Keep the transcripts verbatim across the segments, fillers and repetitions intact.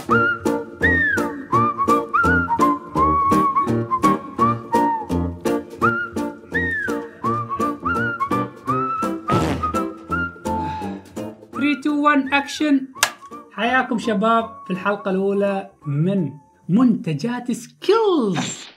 ثلاثة اثنين واحد اكشن. حياكم شباب في الحلقة الأولى من منتجات سكيلز.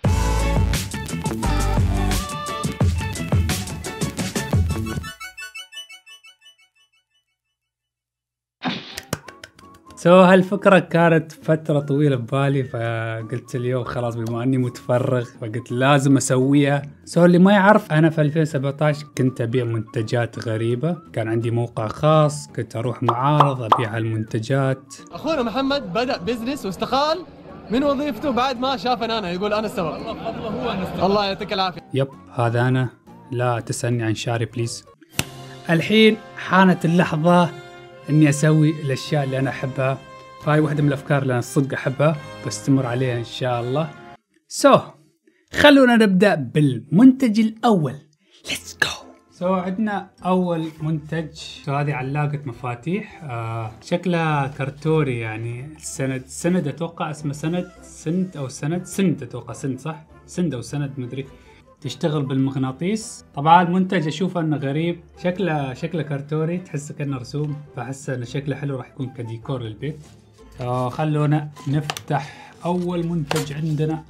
سو هالفكرة كانت فترة طويلة ببالي، فقلت اليوم خلاص بما اني متفرغ فقلت لازم اسويها. سو اللي ما يعرف، انا في ألفين وسبعة عشر كنت ابيع منتجات غريبة، كان عندي موقع خاص، كنت اروح معارض ابيع هالمنتجات. اخونا محمد بدأ بزنس واستقال من وظيفته بعد ما شافنا انا، يقول انا السبب. الله فضله هو انه استقال. الله يعطيك العافية. يب هذا انا، لا تسألني عن شعري بليز. الحين حانت اللحظة اني اسوي الاشياء اللي انا احبها، فهاي واحدة من الافكار اللي انا الصدق احبها، بستمر عليها ان شاء الله. سو so, خلونا نبدأ بالمنتج الاول. ليتس جو. سو عندنا اول منتج. سو هذه علاقة مفاتيح، آه شكلها كرتوري، يعني سند سند اتوقع اسمه سند سند او سند سند اتوقع سند صح؟ سند او سند مدري. تشتغل بالمغناطيس. طبعا المنتج اشوفه انه غريب، شكله شكله كرتوري، تحسه كأنه رسوم، فاحس انه شكله حلو، راح يكون كديكور للبيت. آه خلونا نفتح اول منتج عندنا.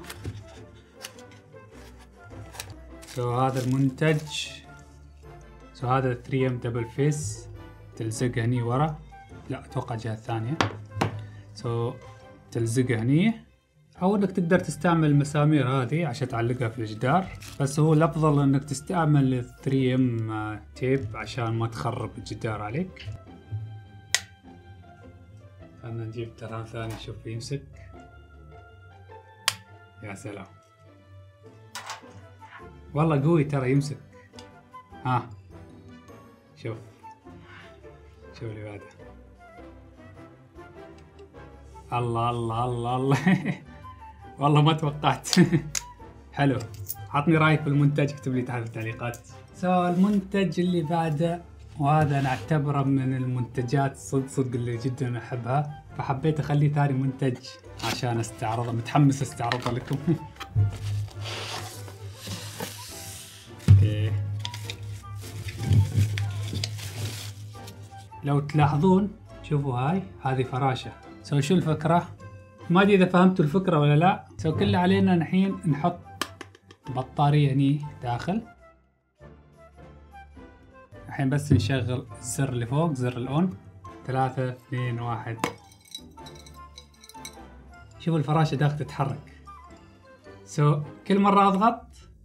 سو هذا المنتج. سو هذا ثري إم دبل فيس، تلزق هني ورا، لا اتوقع جهة ثانية. سو تلزق هني، او انك تقدر تستعمل المسامير هذه عشان تعلقها في الجدار، بس هو الافضل انك تستعمل ثري إم تيب عشان ما تخرب الجدار عليك. خلنا نجيب تران ثاني نشوف يمسك. يا سلام والله قوي ترى يمسك. ها شوف شوف اللي بعده. الله الله الله الله والله ما توقعت. حلو. عطني رايك في المنتج، اكتب لي تحت في التعليقات. سو المنتج اللي بعده، وهذا انا اعتبره من المنتجات صدق صدق اللي جدا احبها، فحبيت اخليه ثاني منتج عشان استعرضه، متحمس استعرضه لكم. اوكي. لو تلاحظون شوفوا هاي هذه فراشة. سو شو الفكرة؟ ما ادري اذا فهمتوا الفكرة ولا لا. سو كل اللي علينا الحين نحط بطارية هني داخل. الحين بس نشغل الزر اللي فوق، زر الاون. ثلاثة اثنين واحد. شوفوا الفراشة داخل تتحرك. سو كل مرة اضغط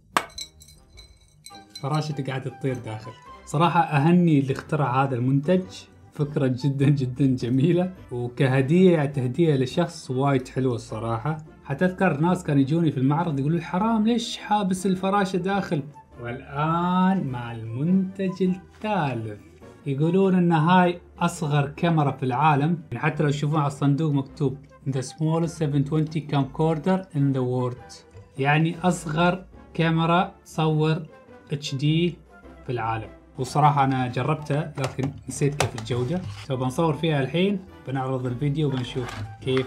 فراشة تقعد تطير داخل. صراحة اهني اللي اخترع هذا المنتج، فكرة جدا جدا جميلة، وكهدية تهدية لشخص وايد حلوة الصراحة. حتى اذكر ناس كانوا يجوني في المعرض يقولوا حرام ليش حابس الفراشة داخل. والآن مع المنتج الثالث يقولون ان هاي اصغر كاميرا في العالم، يعني حتى لو تشوفون على الصندوق مكتوب the smallest سفن عشرين camcorder in the world، يعني اصغر كاميرا تصور اتش دي في العالم. وصراحة أنا جربتها لكن نسيت كيف الجودة، سو بنصور فيها الحين، بنعرض الفيديو وبنشوف كيف.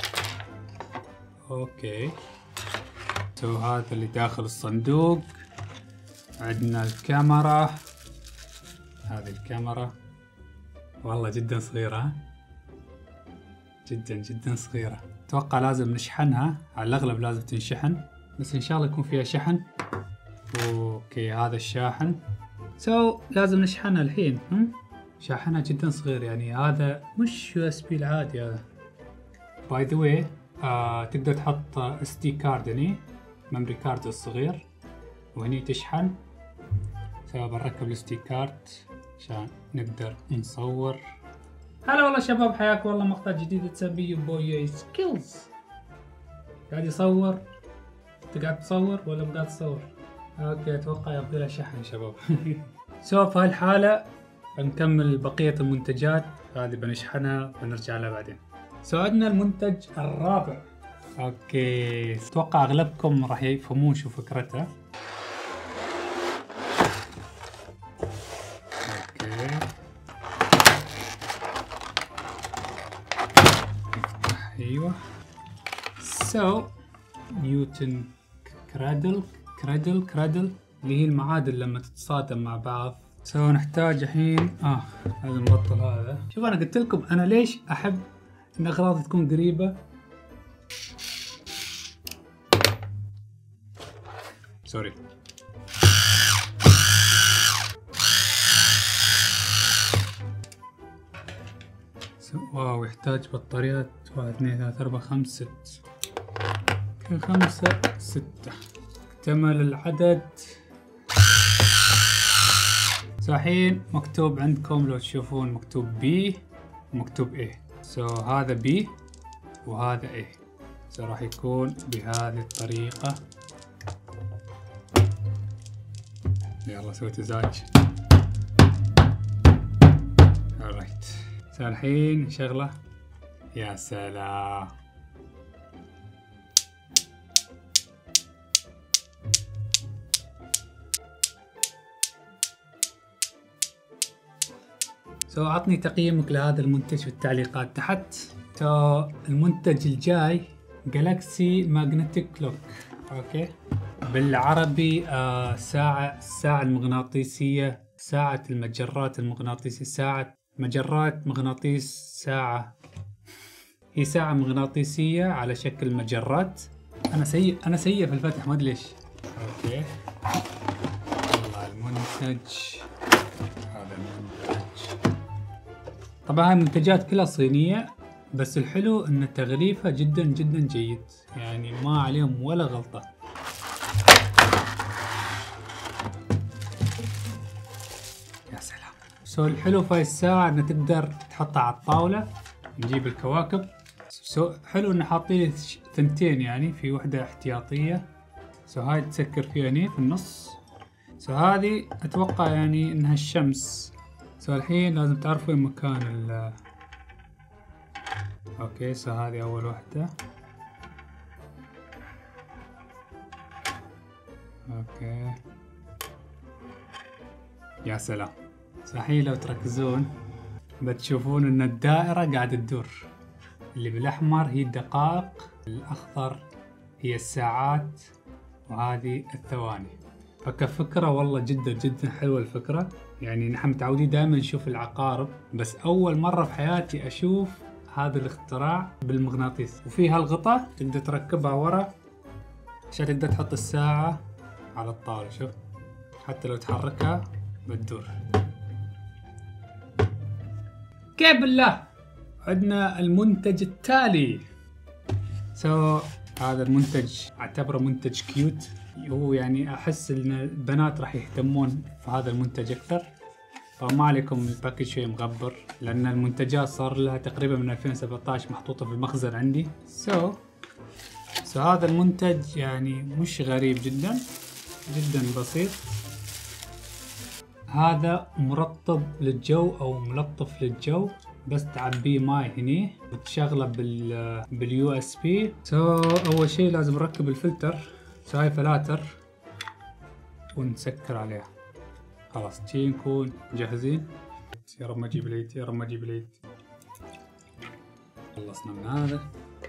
أوكي. سو هذا اللي داخل الصندوق. عندنا الكاميرا، هذه الكاميرا والله جدا صغيرة، جدا جدا صغيرة. أتوقع لازم نشحنها، على الأغلب لازم تنشحن، بس إن شاء الله يكون فيها شحن. أوكي هذا الشاحن. سو so, لازم نشحنها الحين. هم؟ شاحنها جدا صغير، يعني هذا مش يو اس بي العادي هذا. باي ذا واي تقدر تحط اس دي كارد هني، ميموري كارد الصغير، وهني تشحن. سو بنركب الاس دي كارد عشان نقدر نصور. هلا والله شباب، حياكم والله مقطع جديد تسميه بوي سكيلز. قاعد يصور. انت قاعد تصور ولا قاعد تصور؟ اوكي اتوقع يبغى لها شحن شباب. سو في هالحالة بنكمل بقية المنتجات هذه، بنشحنها ونرجع لها بعدين. سو عندنا المنتج الرابع. اوكي اتوقع اغلبكم راح يفهمون شو فكرتها. اوكي ايوه. سو نيوتن كرادل كرادل كرادل اللي هي المعادن لما تتصادم مع بعض. سو نحتاج الحين اه هذا نبطل هذا. شوف انا قلت لكم انا ليش احب ان اغراضي تكون قريبة. سوري. واو يحتاج بطاريات واحد اثنين ثلاثة أربعة خمسة ست خمسة ستة. اكتمل العدد. صحيح مكتوب عندكم لو تشوفون مكتوب بي ومكتوب ايه. سو so, هذا بي وهذا ايه. سو so, راح يكون بهذه الطريقة. يلا سويت ازاج. alright. سو الحين شغلة. يا سلام. سو عطني تقييمك لهذا المنتج في التعليقات تحت. سو المنتج الجاي جالاكسي ماجنتيك كلوك. اوكي بالعربي آه ساعة الساعة المغناطيسية، ساعة المجرات المغناطيسية، ساعة مجرات مغناطيس ساعة. هي ساعة مغناطيسية على شكل مجرات. انا سيء انا سيء في الفتح ما ادري ليش. اوكي والله المنتج هذا المنتج. طبعا هاي المنتجات كلها صينية بس الحلو ان تغليفها جدا جدا جيد، يعني ما عليهم ولا غلطة. يا سلام. سو الحلو في هاي الساعة انه تقدر تحطها على الطاولة. نجيب الكواكب. سو حلو انه حاطين ثنتين، يعني في وحدة احتياطية. سو هاي تسكر فيها هني في النص. سو هذه اتوقع يعني انها الشمس. سو الحين لازم تعرفوا وين مكان ال اوكي. سو هذه اول وحدة. اوكي يا سلام. صحيح لو تركزون بتشوفون ان الدائرة قاعدة تدور. اللي بالاحمر هي الدقائق، الاخضر هي الساعات، وهذه الثواني. فكفكرة والله جدا جدا حلوة الفكرة. يعني نحن متعودين دائما نشوف العقارب، بس اول مرة في حياتي اشوف هذا الاختراع بالمغناطيس. وفي هالغطاء تقدر تركبها ورا عشان تقدر تحط الساعة على الطاولة. شوف حتى لو تحركها بتدور. كيف بالله. عندنا المنتج التالي. سو so, هذا المنتج اعتبره منتج كيوت. هو يعني احس ان البنات راح يهتمون في هذا المنتج اكثر. فما عليكم الباكج شوي مغبر، لان المنتجات صار لها تقريبا من ألفين وسبعة عشر محطوطة في المخزن عندي. سو so, سو so هذا المنتج يعني مش غريب، جدا جدا بسيط. هذا مرطب للجو او ملطف للجو، بس تعبيه ماي هني وتشغله بال باليو اس بي. سو اول شيء لازم نركب الفلتر. سو هاي فلاتر ونسكر عليها. خلاص تي نكون جاهزين. يا رب ما اجيب العيد، يا رب ما اجيب العيد. خلصنا من هذا.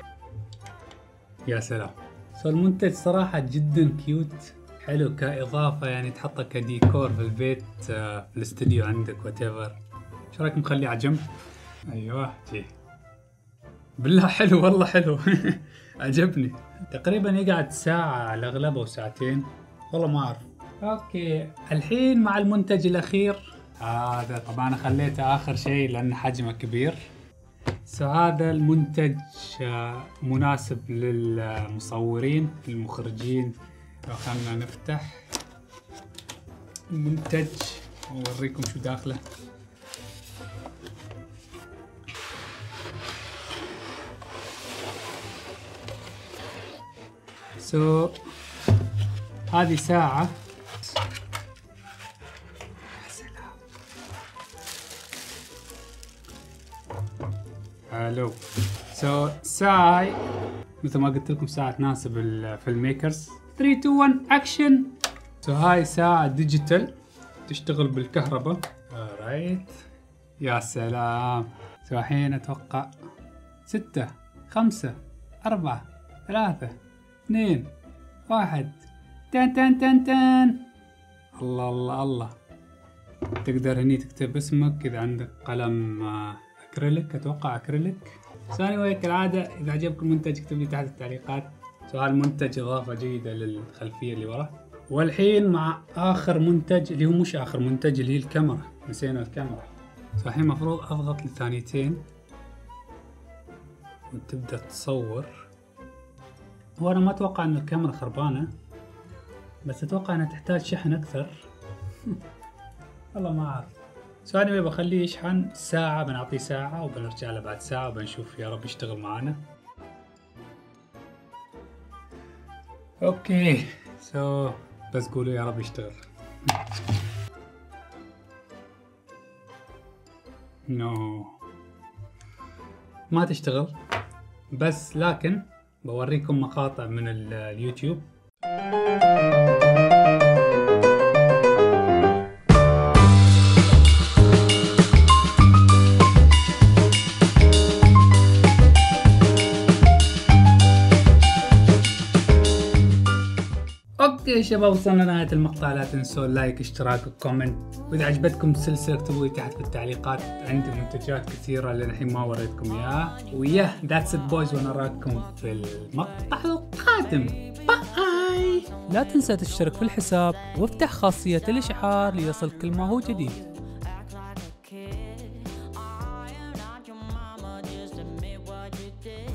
يا سلام. سو المنتج صراحة جدا كيوت، حلو كإضافة، يعني تحطه كديكور في البيت في الاستديو عندك whatever. شو رايك نخليه على جنب؟ ايوه جي. بالله حلو والله حلو. عجبني. تقريبا يقعد ساعة على الأغلب أو ساعتين، والله ما أعرف. أوكي الحين مع المنتج الأخير. هذا طبعا أنا خليته آخر شيء لأن حجمه كبير. سو هذا المنتج مناسب للمصورين المخرجين. لو خلنا نفتح المنتج وأوريكم شو داخله. سو so, هذه ساعة. يا سلام. حلو. سو so, ساعة مثل ما قلت لكم ساعة تناسب الفيلم ميكرز. ثلاثة اثنين واحد اكشن. سو so, هاي ساعة ديجيتال تشتغل بالكهرباء. رايت. يا سلام. سو so, الحين اتوقع ستة خمسة أربعة ثلاثة اثنين واحد. تن تن تن تن. الله الله الله. تقدر هني تكتب اسمك إذا عندك قلم أكريليك، أتوقع أكريليك. ثاني وهي كالعادة إذا عجبك المنتج اكتب لي تحت التعليقات. سؤال المنتج إضافة جيدة للخلفية اللي ورا. والحين مع آخر منتج اللي هو مش آخر منتج اللي هي الكاميرا. نسينا الكاميرا. الحين مفروض أضغط لثانيتين وتبدأ تصور. وأنا ما أتوقع أن الكاميرا خربانة، بس أتوقع أنها تحتاج شحن أكثر. والله ما أعرف. ثاني بخليه يشحن ساعة، بنعطيه ساعة وبنرجع له بعد ساعة وبنشوف يا رب يشتغل معانا. اوكي سو so, بس قولوا يا رب يشتغل. نو no. ما تشتغل، بس لكن بوريكم مقاطع من اليوتيوب. اوكي شباب، وصلنا لنهاية المقطع. لا تنسوا اللايك، اشتراك، وكومنت. واذا عجبتكم السلسلة اكتبوا لي تحت في التعليقات. عندي منتجات كثيرة للحين ما وريتكم اياها. وياه ذاتس ات بويز، ونراكم في المقطع القادم. باي. لا تنسى تشترك في الحساب وافتح خاصية الإشعار ليصل كل ما هو جديد.